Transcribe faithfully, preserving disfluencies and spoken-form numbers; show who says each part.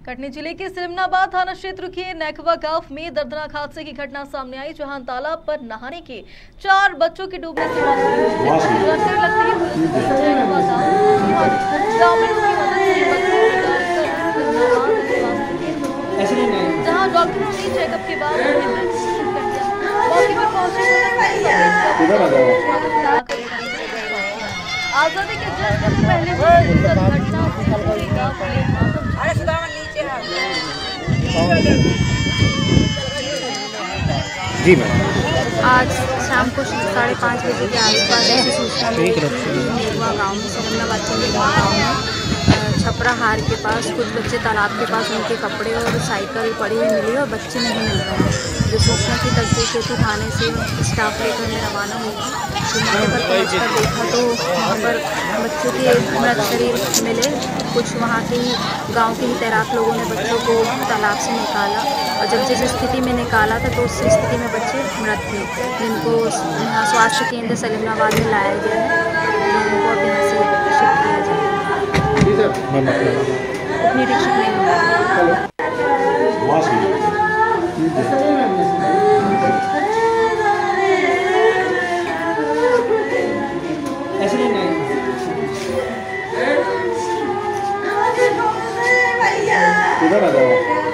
Speaker 1: कटनी जिले के सिमनाबाद थाना क्षेत्र के नेकवा गांव में दर्दनाक हादसे की घटना सामने आई, जहां तालाब पर नहाने के चार बच्चों के डूबने से जहां डॉक्टरों ने चेकअप के बाद मौके पर पहुंचे। आजादी के जस्ट पहले घटना
Speaker 2: जी मैम,
Speaker 3: आज शाम को साढ़े पाँच बजे के आसपास ऐसी सूचना मिली नेकवा गाँव में, सिमनाबाद के नेकवा गाँव में छपरा हार के पास कुछ बच्चे तालाब के पास उनके कपड़े और साइकिल पड़ी हुई मिली और बच्चे नहीं मिल रहे हैं। जो सूचना की तस्दीक हेतु थाने से स्टाफ लेकर मैं रवाना हुई। मौके पर पहुँच कर देखा तो वहाँ पर बच्चों के मृत शरीर मिले। कुछ वहाँ के ही गाँव के ही तैराक लोगों ने बच्चों को तालाब से निकाला और जब जिस स्थिति में निकाला था तो उस स्थिति में बच्चे मृत थे, जिनको यहाँ स्वास्थ्य केंद्र सलीमनाबाद में लाया गया है। उनको अब यहाँ से शिफ्ट किया जाएगा। निरीक्षक नहीं होगा।